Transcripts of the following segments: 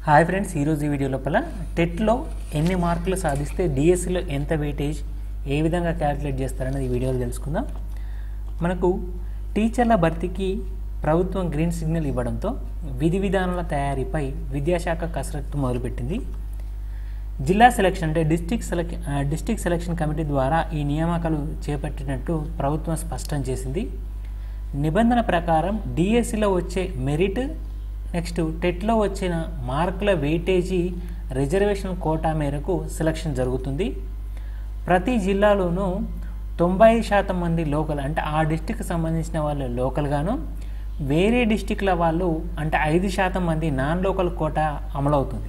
Hi friends, ఈరోజు ఈ video లోపల టెట్లో ఎన్ని మార్కులు సాధిస్తే డిఎస్సిలో ఎంత వెయిటేజ్ ఏ విధంగా క్యాలిక్యులేట్ చేస్తారనేది ఈ వీడియోలో తెలుసుకుందాం. మనకు టీచర్ల భర్తీకి ప్రభుత్వం గ్రీన్ సిగ్నల్ ఇవ్వడంతో విధి విధానాల తయారీపై విద్యాశాఖ కసరత్తు మొదలుపెట్టింది. జిల్లా సెలక్షన్ అంటే డిస్ట్రిక్ట్ సెలక్షన్ కమిటీ ద్వారా ఈ నియామకాలు చేపట్టినట్టు ప్రభుత్వం స్పష్టం చేసింది. నిబంధన ప్రకారం డిఎస్సిలో వచ్చే మెరిట్ నెక్స్ట్ టెట్లో వచ్చిన మార్కుల వెయిటేజీ రిజర్వేషన్ కోటా మేరకు సెలక్షన్ జరుగుతుంది. ప్రతి జిల్లాలోనూ 90% మంది లోకల్ అంటే ఆ డిస్టిక్కి సంబంధించిన వాళ్ళు లోకల్గాను, వేరే డిస్టిక్ల వాళ్ళు అంటే 5% మంది నాన్ లోకల్ కోటా అమలవుతుంది.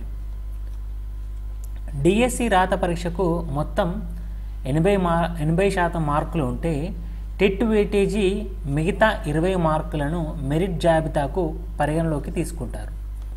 డిఎస్సి రాత పరీక్షకు మొత్తం 80% మార్కులు ఉంటే టెట్ వెయిటేజీ మిగతా 20 మార్కులను మెరిట్ జాబితాకు పరిగణలోకి తీసుకుంటారు.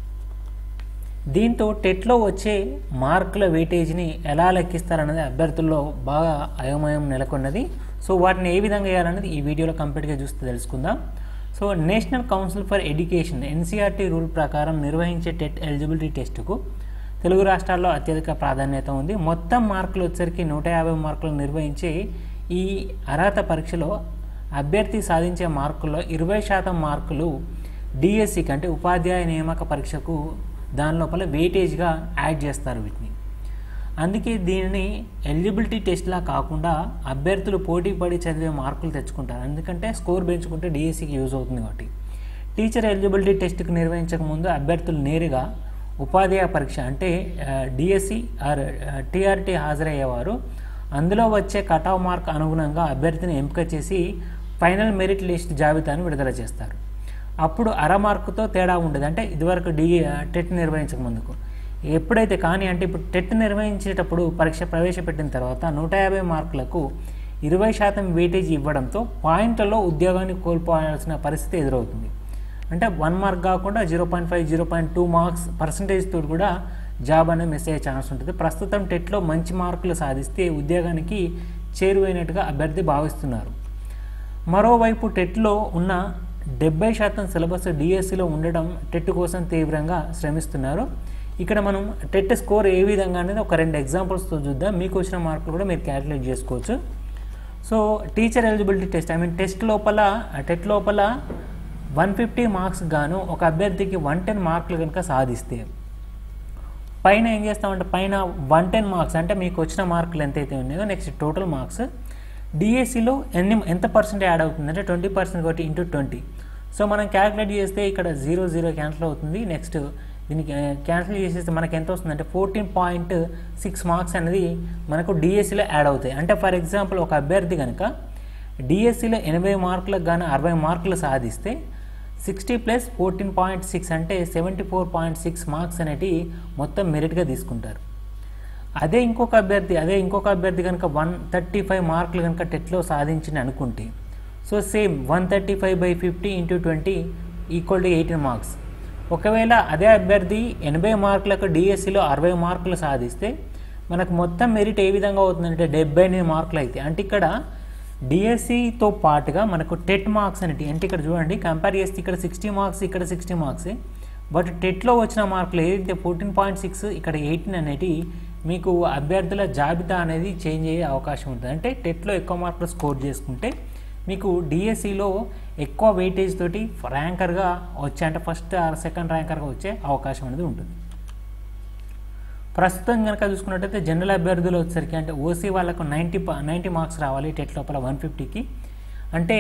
దీంతో టెట్లో వచ్చే మార్కుల వెయిటేజీని ఎలా లెక్కిస్తారనేది అభ్యర్థుల్లో బాగా అయోమయం నెలకొన్నది. సో వాటిని ఏ విధంగా చేయాలనేది ఈ వీడియోలో కంప్లీట్గా చూస్తే తెలుసుకుందాం. So national council for education NCRT rule ప్రకారం నిర్వహించే టెట్ ఎలిజిబిలిటీ టెస్టుకు తెలుగు రాష్ట్రాల్లో అత్యధిక ప్రాధాన్యత ఉంది. మొత్తం మార్కులు వచ్చేసరికి 150 మార్కులు నిర్వహించే ఈ అర్హత పరీక్షలో అభ్యర్థి సాధించే మార్కుల్లో 20% మార్కులు డిఎస్సికి అంటే ఉపాధ్యాయ నియామక పరీక్షకు దాని లోపల వెయిటేజ్గా యాడ్ చేస్తారు వీటిని. అందుకే దీనిని ఎలిజిబిలిటీ టెస్ట్లా కాకుండా అభ్యర్థులు పోటీ పడి చదివే మార్కులు తెచ్చుకుంటారు. ఎందుకంటే స్కోర్ పెంచుకుంటే డిఎస్సికి యూజ్ అవుతుంది కాబట్టి. టీచర్ ఎలిజిబిలిటీ టెస్ట్కి నిర్వహించక ముందు అభ్యర్థులు నేరుగా ఉపాధ్యాయ పరీక్ష అంటే డిఎస్సి ఆర్ టీఆర్టీ హాజరయ్యేవారు అందులో వచ్చే కట్ ఆఫ్ మార్క్ అనుగుణంగా అభ్యర్థిని ఎంపిక చేసి ఫైనల్ మెరిట్ లిస్ట్ జాబితాను విడుదల చేస్తారు. అప్పుడు అర మార్కుతో తేడా ఉండదు. అంటే ఇదివరకు టెట్ నిర్వహించక ముందుకు ఎప్పుడైతే కానీ అంటే ఇప్పుడు టెట్ నిర్వహించేటప్పుడు పరీక్ష ప్రవేశపెట్టిన తర్వాత 150 మార్కులకు 20% వెయిటేజ్ ఇవ్వడంతో పాయింట్లలో ఉద్యోగాన్ని కోల్పోవాల్సిన పరిస్థితి ఎదురవుతుంది. అంటే 1 మార్క్ కాకుండా 0.5, 0.2 మార్క్స్ పర్సంటేజ్తో కూడా జాబ్ అనేది మిస్ అయ్యే ఛాన్స్ ఉంటుంది. ప్రస్తుతం టెట్లో మంచి మార్కులు సాధిస్తే ఉద్యోగానికి చేరువైనట్టుగా అభ్యర్థి భావిస్తున్నారు. మరోవైపు టెట్లో ఉన్న 70% సిలబస్ డిఎస్సిలో ఉండడం టెట్ కోసం తీవ్రంగా శ్రమిస్తున్నారు. ఇక్కడ మనం టెట్ స్కోర్ ఏ విధంగా అనేది ఒక 2 ఎగ్జాంపుల్స్తో చూద్దాం. మీకు వచ్చిన మార్కులు కూడా మీరు క్యాలిక్యులేట్ చేసుకోవచ్చు. So teacher eligibility test TET లోపల 150 మార్క్స్ గాను ఒక అభ్యర్థికి 110 మార్కులు కనుక సాధిస్తే పైన ఏం చేస్తామంటే పైన 110 మార్క్స్ అంటే మీకు వచ్చిన మార్కులు ఎంతైతే ఉన్నాయో నెక్స్ట్ టోటల్ మార్క్స్ డిఎస్సిలో ఎంత పర్సెంట్ యాడ్ అవుతుంది అంటే 20% కాబట్టి ఇంటూ 20. సో మనం క్యాలిక్యులేట్ చేస్తే ఇక్కడ 0 క్యాన్సిల్ అవుతుంది. నెక్స్ట్ దీనికి క్యాన్సిల్ చేసేస్తే మనకి ఎంత వస్తుంది అంటే 14.6 మార్క్స్ అనేది మనకు డిఎస్సిలో యాడ్ అవుతాయి. అంటే ఫర్ ఎగ్జాంపుల్ ఒక అభ్యర్థి కనుక డిఎస్సిలో 80 మార్కులకు గాను 60 మార్కులు సాధిస్తే 60 + 14.6 అంటే 74.6 మార్క్స్ అనేవి మొత్తం మెరిట్గా తీసుకుంటారు. అదే ఇంకొక అభ్యర్థి కనుక 135 మార్కులు కనుక టెట్లో సాధించింది అనుకుంటే సో సేమ్ 135/50 × 20 = 18 మార్క్స్. ఒకవేళ అదే అభ్యర్థి 80 మార్కులకు డిఎస్సిలో 60 మార్కులు సాధిస్తే మనకు మొత్తం మెరిట్ ఏ విధంగా అవుతుందంటే 78 మార్కులు అయితే. అంటే ఇక్కడ డిఎస్సితో పాటుగా మనకు టెట్ మార్క్స్ అనేవి అంటే ఇక్కడ చూడండి కంపేర్ చేస్తే ఇక్కడ 60 మార్క్స్ ఇక్కడ 60 మార్క్స్, బట్ టెట్లో వచ్చిన మార్కులు ఏదైతే 14.6 ఇక్కడ 18 అనేవి మీకు అభ్యర్థుల జాబితా అనేది చేంజ్ అయ్యే అవకాశం ఉంటుంది. అంటే టెట్లో ఎక్కువ మార్కులు స్కోర్ చేసుకుంటే మీకు డిఎస్సిలో ఎక్కువ వెయిటేజ్ తోటి ర్యాంకర్గా వచ్చే అంటే ఫస్ట్ ఆర్ సెకండ్ ర్యాంకర్గా వచ్చే అవకాశం అనేది ఉంటుంది. ప్రస్తుతం కనుక చూసుకున్నట్టయితే జనరల్ అభ్యర్థులు వచ్చేసరికి అంటే ఓసీ వాళ్ళకు 90 మార్క్స్ రావాలి టెట్ లోపల 150కి. అంటే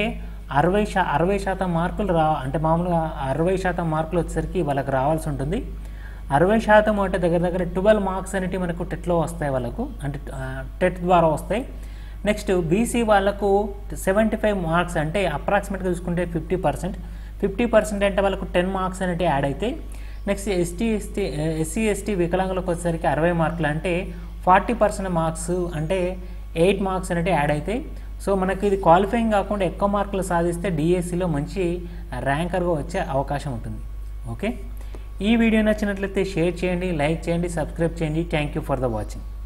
60% మార్కులు అంటే మామూలుగా 60% మార్కులు వచ్చేసరికి వాళ్ళకి రావాల్సి ఉంటుంది. 60% అంటే దగ్గర 12 మార్క్స్ అనేవి మనకు టెట్లో వస్తాయి వాళ్ళకు అంటే టెట్ ద్వారా వస్తాయి. నెక్స్ట్ బీసీ వాళ్ళకు 75 మార్క్స్ అంటే అప్రాక్సిమేట్గా చూసుకుంటే 50% అంటే వాళ్ళకు 10 మార్క్స్ అనేవి యాడ్ అవుతాయి. నెక్స్ట్ ఎస్సీ ఎస్టీ వికలాంగులకు వచ్చేసరికి 60 మార్కులు అంటే 40% మార్క్స్ అంటే 8 మార్క్స్ అనేవి యాడ్ అవుతాయి. సో మనకి ఇది క్వాలిఫైయింగ్ కాకుండా ఎక్కువ మార్కులు సాధిస్తే డిఎస్సిలో మంచి ర్యాంకర్గా వచ్చే అవకాశం ఉంటుంది. ఓకే, ఈ వీడియో నచ్చినట్లయితే షేర్ చేయండి, లైక్ చేయండి, సబ్స్క్రైబ్ చేయండి. Thank you for the watching.